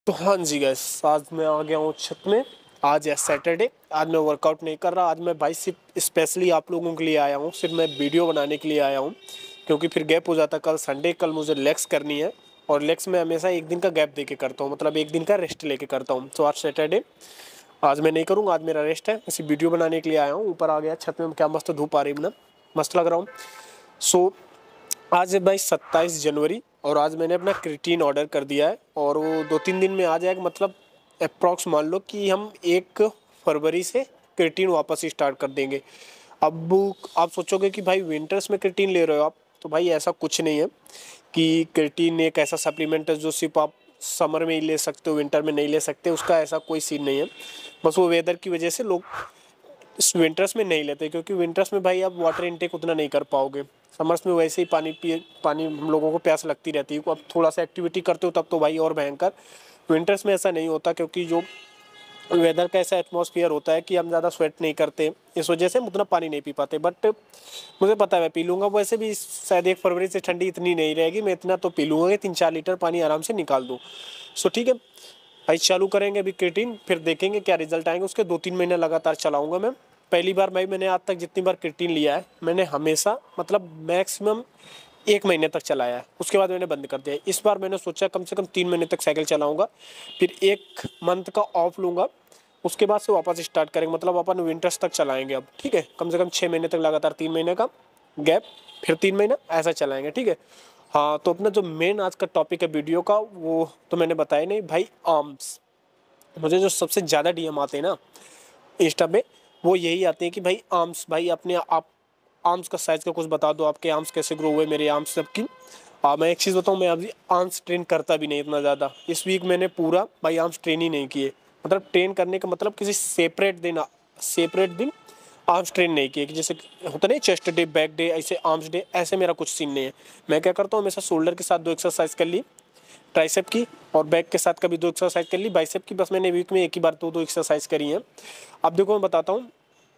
तो हाँ जी गैस, आज मैं आ गया हूँ छत में। आज है सैटरडे। आज मैं वर्कआउट नहीं कर रहा। आज मैं भाई सिर्फ स्पेशली आप लोगों के लिए आया हूँ, सिर्फ मैं वीडियो बनाने के लिए आया हूँ, क्योंकि फिर गैप हो जाता। कल संडे, कल मुझे लेग्स करनी है और लेग्स में हमेशा एक दिन का गैप दे के करता हूँ, मतलब एक दिन का रेस्ट लेके करता हूँ। तो आज सैटरडे, आज मैं नहीं करूँगा, आज मेरा रेस्ट है। इसी वीडियो बनाने के लिए आया हूँ। ऊपर आ गया छत में, क्या मस्त धूप आ रही है ना, मस्त लग रहा हूँ। सो आज है भाई 27 जनवरी और आज मैंने अपना क्रिएटिन ऑर्डर कर दिया है और वो 2-3 दिन में आ जाएगा। मतलब अप्रॉक्स मान लो कि हम 1 फरवरी से क्रिएटिन वापस स्टार्ट कर देंगे। अब आप सोचोगे कि भाई विंटर्स में क्रिएटिन ले रहे हो आप, तो भाई ऐसा कुछ नहीं है कि क्रिएटिन एक ऐसा सप्लीमेंट है जो सिर्फ आप समर में ही ले सकते हो, विंटर में नहीं ले सकते। उसका ऐसा कोई सीन नहीं है। बस वो वेदर की वजह से लोग इस विंटर्स में नहीं लेते, क्योंकि विंटर्स में भाई आप वाटर इनटेक उतना नहीं कर पाओगे। समर्स में वैसे ही पानी हम लोगों को प्यास लगती रहती है। अब थोड़ा सा एक्टिविटी करते हो तब तो भाई और भयंकर। विंटर्स में ऐसा नहीं होता, क्योंकि जो वेदर का ऐसा एटमॉस्फेयर होता है कि हम ज़्यादा स्वेट नहीं करते, इस वजह से हम उतना पानी नहीं पी पाते। बट मुझे पता है मैं पी लूँगा। वैसे भी शायद 1 फरवरी से ठंडी इतनी नहीं रहेगी, मैं इतना तो पी लूँगा कि 3-4 लीटर पानी आराम से निकाल दूँ। सो ठीक है भाई, चालू करेंगे अभी क्रिएटिन, फिर देखेंगे क्या रिजल्ट आएंगे। उसके 2-3 महीने लगातार चलाऊंगा मैं। पहली बार भाई, मैंने आज तक जितनी बार क्रिएटिन लिया है, मैंने हमेशा मतलब मैक्सिमम 1 महीने तक चलाया है, उसके बाद मैंने बंद कर दिया है। इस बार मैंने सोचा कम से कम 3 महीने तक साइकिल चलाऊंगा, फिर 1 मंथ का ऑफ लूंगा, उसके बाद से वापस स्टार्ट करेंगे। मतलब अपन विंटर्स तक चलाएंगे अब, ठीक है। कम से कम 6 महीने तक लगातार, 3 महीने का गैप, फिर 3 महीना, ऐसा चलाएंगे, ठीक है। हाँ, तो अपना जो मेन आज का टॉपिक है वीडियो का, वो तो मैंने बताया नहीं भाई, आर्म्स। मुझे जो सबसे ज़्यादा डीएम आते हैं ना इंस्टा पे, वो यही आते हैं कि भाई आर्म्स, भाई अपने आप आर्म्स का साइज़ का कुछ बता दो, आपके आर्म्स कैसे ग्रो हुए, मेरे आर्म्स सबकी। मैं एक चीज़ बताऊँ, मैं अभी आर्म्स ट्रेन करता भी नहीं इतना ज़्यादा। इस वीक मैंने पूरा भाई आर्म्स ट्रेन ही नहीं किए। मतलब ट्रेन करने का मतलब किसी सेपरेट दिन आर्म्स ट्रेन नहीं किए, कि जैसे होता नहीं चेस्ट डे, बैक डे, ऐसे आर्म्स डे, ऐसे मेरा कुछ सीन नहीं है। मैं क्या करता हूँ, हमेशा शोल्डर के साथ 2 एक्सरसाइज कर ली, ट्राइसेप की, और बैक के साथ कभी 2 एक्सरसाइज कर ली, बाइसेप की बस मैंने वीक में एक ही बार 2-2 एक्सरसाइज करी हैं। अब देखो मैं बताता हूँ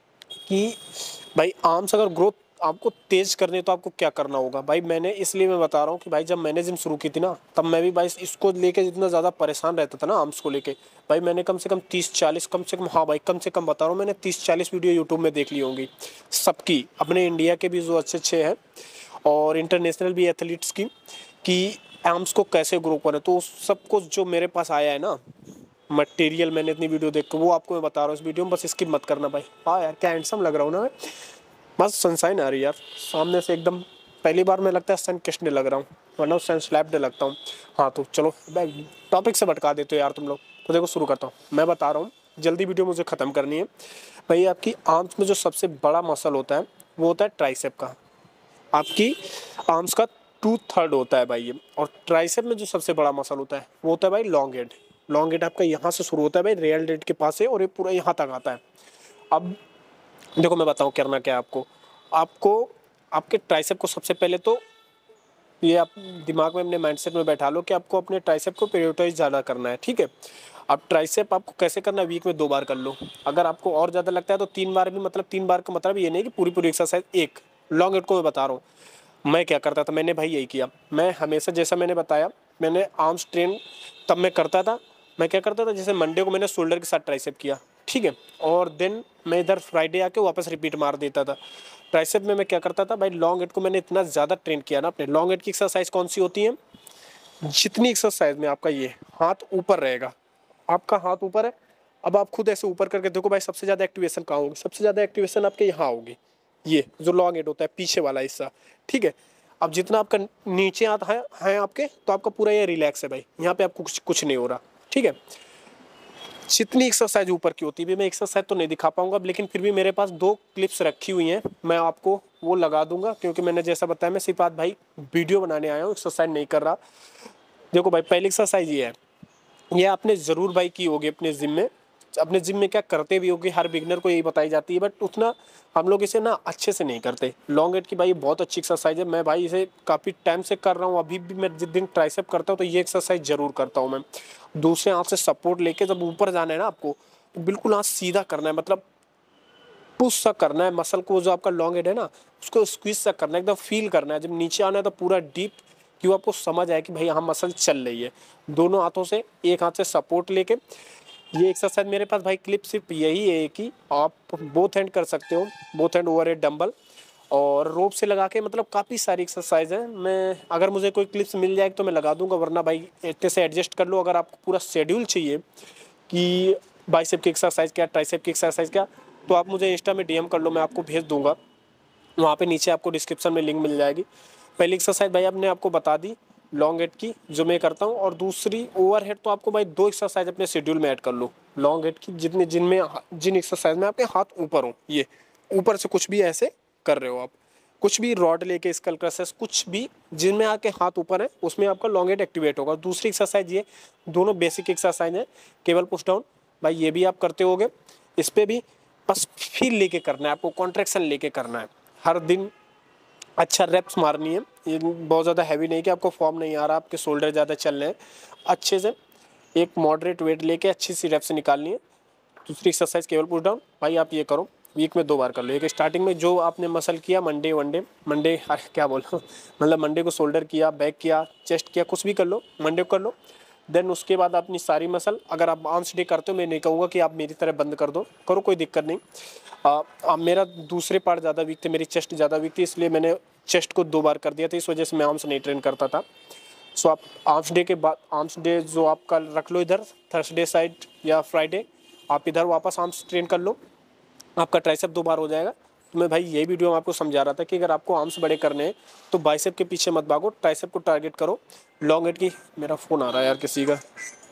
कि भाई आर्म्स अगर ग्रोथ आपको तेज करने तो आपको क्या करना होगा। भाई मैंने इसलिए मैं बता रहा हूँ कि भाई जब मैंने जिम शुरू की थी ना, तब मैं भी भाई इसको लेके जितना ज़्यादा परेशान रहता था ना आर्म्स को लेके, भाई मैंने कम से कम 30-40, कम से कम, हाँ भाई कम से कम बता रहा हूँ, मैंने 30-40 वीडियो यूट्यूब में देख ली होंगी सबकी, अपने इंडिया के भी जो अच्छे अच्छे हैं और इंटरनेशनल भी एथलीट्स की, कि आर्म्स को कैसे ग्रो करें। तो सब कुछ जो मेरे पास आया है ना मटेरियल, मैंने इतनी वीडियो देख के वो आपको मैं बता रहा हूँ इस वीडियो में, बस स्किप मत करना भाई। हाँ यार, क्या हैंडसम लग रहा हूँ ना मैं, बस सनशाइन आ रही है यार सामने से एकदम। पहली बार मैं लगता है सन किस्टने लग रहा हूँ, वरना सन स्लैप्ड लगता हूँ। हाँ तो चलो टॉपिक से भटका देते हो यार तुम लोग। तो देखो शुरू करता हूँ, मैं बता रहा हूँ, जल्दी वीडियो मुझे ख़त्म करनी है। भाई आपकी आर्म्स में जो सबसे बड़ा मसल होता है वो होता है ट्राइसेप का। आपकी आर्म्स का 2/3 होता है भाई ये। और ट्राइसेप में जो सबसे बड़ा मसल होता है वो होता है भाई लॉन्ग हेड। लॉन्ग हेड आपका यहाँ से शुरू होता है भाई, रियल हेड के पास से, और ये पूरा यहाँ तक आता है। अब देखो मैं बताऊँ करना क्या है आपको। आपको आपके ट्राइसेप को सबसे पहले तो ये आप दिमाग में अपने माइंडसेट में बैठा लो कि आपको अपने ट्राइसेप को प्रायोरिटाइज ज़्यादा करना है, ठीक है। अब ट्राइसेप आपको कैसे करना है, वीक में 2 बार कर लो। अगर आपको और ज़्यादा लगता है तो 3 बार भी, मतलब 3 बार का मतलब ये नहीं कि पूरी पूरी एक्सरसाइज एक। लॉन्ग हेड को मैं बता रहा हूँ मैं क्या करता था, मैंने भाई यही किया। मैं हमेशा जैसा मैंने बताया, मैंने आर्म्स ट्रेन तब मैं करता था। मैं क्या करता था, जैसे मंडे को मैंने शोल्डर के साथ ट्राइसेप किया, ठीक है, और देन मैं इधर फ्राइडे आके वापस रिपीट मार देता था। ट्राइसेप में मैं क्या करता था भाई, लॉन्ग हेड को मैंने इतना ज़्यादा ट्रेन किया ना अपने। लॉन्ग हेड की एक्सरसाइज कौन सी होती है, जितनी एक्सरसाइज में आपका ये हाथ ऊपर रहेगा, आपका हाथ ऊपर है। अब आप खुद ऐसे ऊपर करके देखो भाई, सबसे ज़्यादा एक्टिवेशन कहाँ होगी, सबसे ज़्यादा एक्टिवेशन आपके यहाँ होगी, ये जो लॉन्ग हेड होता है पीछे वाला हिस्सा, ठीक है। अब जितना आपका नीचे हाथ है आपके, तो आपका पूरा ये रिलैक्स है भाई, यहाँ पे आपको कुछ नहीं हो रहा, ठीक है। जितनी एक्सरसाइज ऊपर की होती है, मैं एक्सरसाइज तो नहीं दिखा पाऊंगा, लेकिन फिर भी मेरे पास 2 क्लिप्स रखी हुई हैं, मैं आपको वो लगा दूंगा, क्योंकि मैंने जैसा बताया मैं सिर्फ आज भाई वीडियो बनाने आया हूँ, एक्सरसाइज नहीं कर रहा। देखो भाई, पहली एक्सरसाइज ये है, ये आपने ज़रूर भाई की होगी अपने जिम में। अपने जिम में क्या करते भी होगी, हर बिगनर को यही बताई जाती है, बट उतना हम लोग इसे ना अच्छे से नहीं करते। लॉन्ग हेड की भाई बहुत अच्छी एक्सरसाइज है, मैं भाई इसे काफ़ी टाइम से कर रहा हूँ। अभी भी मैं जिस दिन ट्राइसेप करता हूँ तो ये एक्सरसाइज ज़रूर करता हूँ मैं। दूसरे हाथ से सपोर्ट लेके जब ऊपर जाना है ना आपको, तो बिल्कुल हाथ सीधा करना है, मतलब पुश सा करना है मसल को, जो आपका लॉन्ग हेड है ना उसको स्क्वीज सा करना है, एकदम फील करना है। जब नीचे आना है तो पूरा डीप, क्यों आपको समझ आए कि भाई हाँ मसल चल रही है। दोनों हाथों से, एक हाथ से सपोर्ट लेके ये एक्सरसाइज मेरे पास भाई क्लिप सिर्फ यही है कि आप बोथ हैंड कर सकते हो, बोथ हैंड ओवरहेड डंबल और रोप से लगा के, मतलब काफ़ी सारी एक्सरसाइज है। मैं अगर मुझे कोई क्लिप्स मिल जाएगी तो मैं लगा दूंगा, वरना भाई इतने से एडजस्ट कर लो। अगर आपको पूरा शेड्यूल चाहिए कि बाइसेप की एक्सरसाइज क्या, ट्राइसेप की एक्सरसाइज क्या, तो आप मुझे इंस्टा में डीएम कर लो, मैं आपको भेज दूंगा। वहाँ पे नीचे आपको डिस्क्रिप्शन में लिंक मिल जाएगी। पहली एक्सरसाइज भाई आपने आपको बता दी लॉन्ग हेड की, जो मैं करता हूँ, और दूसरी ओवर हेड। तो आपको भाई 2 एक्सरसाइज अपने शेड्यूल में ऐड कर लो लॉन्ग हेड की, जिन एक्सरसाइज में आपके हाथ ऊपर हो, ये ऊपर से कुछ भी ऐसे कर रहे हो आप, कुछ भी रॉड लेके स्कल क्रशेस, कुछ भी जिनमें आपके हाथ ऊपर है उसमें आपका लॉन्ग हेड एक्टिवेट होगा। दूसरी एक्सरसाइज ये, दोनों बेसिक एक्सरसाइज है, केबल पुश डाउन भाई ये भी आप करते होगे। इस पर भी बस फील लेके करना है आपको, कॉन्ट्रैक्शन लेके करना है हर दिन। अच्छा रेप्स मारनी है, ये बहुत ज़्यादा हैवी नहीं कि आपको फॉर्म नहीं आ रहा, आपके शोल्डर ज़्यादा चल रहे हैं, अच्छे से एक मॉडरेट वेट लेके अच्छी सी रेप्स निकालनी है। दूसरी एक्सरसाइज केबल पुश डाउन भाई आप ये करो, वीक में 2 बार कर लो। एक स्टार्टिंग में जो आपने मसल किया, मंडे क्या बोल रहा हूँ, मतलब मंडे को शोल्डर किया, बैक किया, चेस्ट किया, कुछ भी कर लो, मंडे को कर लो। देन उसके बाद अपनी सारी मसल, अगर आप आर्म्स डे करते हो, मैं नहीं कहूँगा कि आप मेरी तरह बंद कर दो, करो कोई दिक्कत नहीं। मेरा दूसरे पार्ट ज़्यादा वीक थे, मेरी चेस्ट ज़्यादा वीक थी, इसलिए मैंने चेस्ट को 2 बार कर दिया था, इस वजह से मैं आर्म्स नहीं ट्रेन करता था। सो आप आर्म्स डे के बाद, आर्म्स डे जो आपका रख लो इधर, थर्सडे साइड या फ्राइडे आप इधर वापस आर्म्स ट्रेन कर लो, आपका ट्राइसेप 2 बार हो जाएगा। तो मैं भाई यही वीडियो में आपको समझा रहा था कि अगर आपको आर्म्स बड़े करने हैं तो बाइसेप के पीछे मत भागो, ट्राइसेप को टारगेट करो। लॉन्ग हेड की, मेरा फ़ोन आ रहा है यार किसी का,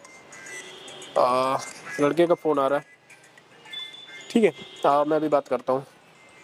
लड़के का फ़ोन आ रहा है, ठीक है मैं अभी बात करता हूँ।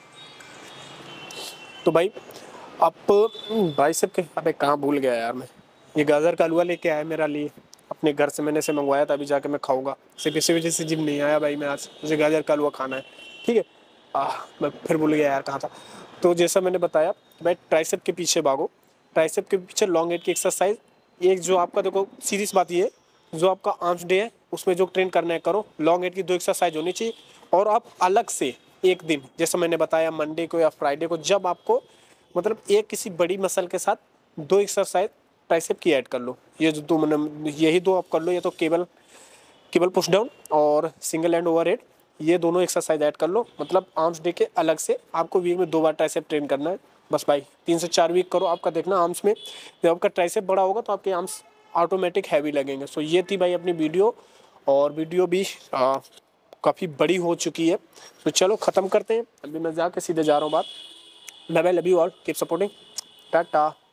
तो भाई आप बाइसेप के, अबे कहाँ भूल गया यार मैं, ये गाजर का हलवा लेके आया मेरा लिए अपने घर से, मैंने से मंगवाया था, अभी जाके मैं खाऊंगा। सिर्फ इसी वजह से जिम नहीं आया भाई मैं आज, मुझे गाजर का हलवा खाना है, ठीक है। मैं फिर भूल गया यार कहाँ था। तो जैसा मैंने बताया भाई, ट्राइसेप के पीछे भागो, ट्राइसेप के पीछे लॉन्ग हेड की एक्सरसाइज। एक जो आपका देखो सीरीज बात ये है, जो आपका आर्म्स डे है उसमें जो ट्रेन करना है करो, लॉन्ग हेड की 2 एक्सरसाइज होनी चाहिए। और आप अलग से एक दिन, जैसा मैंने बताया मंडे को या फ्राइडे को, जब आपको मतलब एक किसी बड़ी मसल के साथ 2 एक्सरसाइज ट्राइसेप की ऐड कर लो। ये जो 2 मैंने, यही 2 आप कर लो, या तो केबल पुश डाउन और सिंगल हैंड ओवरहेड, ये दोनों एक्सरसाइज ऐड कर लो। मतलब आर्म्स डे के अलग से आपको वीक में 2 बार ट्राइसेप ट्रेन करना है बस भाई। 3 से 4 वीक करो, आपका देखना आर्म्स में जब आपका ट्राइसेप बड़ा होगा तो आपके आर्म्स ऑटोमेटिक हैवी लगेंगे। सो ये थी भाई अपनी वीडियो, और वीडियो भी काफ़ी बड़ी हो चुकी है, तो चलो ख़त्म करते हैं। अभी मैं जाके सीधे जा रहा हूँ बात। Bye bye, love you all, keep supporting, Tata.